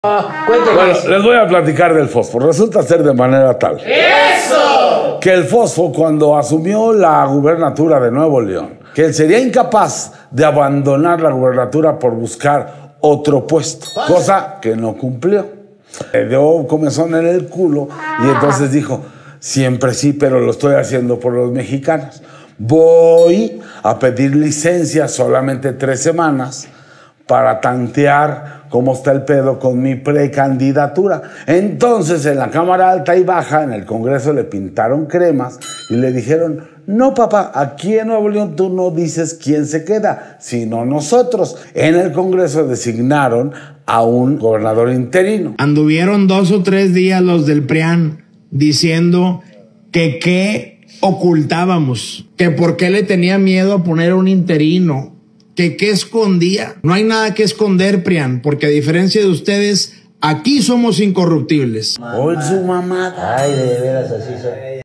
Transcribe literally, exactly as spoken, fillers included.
Ah, cuéntenos. Bueno, les voy a platicar del fósforo. Resulta ser de manera tal ¡eso! Que el fósforo, cuando asumió la gubernatura de Nuevo León, que él sería incapaz de abandonar la gubernatura por buscar otro puesto, cosa que no cumplió. Le dio comezón en el culo y entonces dijo, siempre sí, pero lo estoy haciendo por los mexicanos. Voy a pedir licencia solamente tres semanas para tantear cómo está el pedo con mi precandidatura. Entonces, en la Cámara Alta y Baja, en el Congreso, le pintaron cremas y le dijeron, no, papá, aquí en Nuevo León tú no dices quién se queda, sino nosotros. En el Congreso designaron a un gobernador interino. Anduvieron dos o tres días los del P R I A N diciendo que qué ocultábamos, que por qué le tenía miedo a poner un interino, que qué escondía. No hay nada que esconder, P R I A N, porque a diferencia de ustedes, aquí somos incorruptibles. Hoy su mamada. Ay, de veras así son.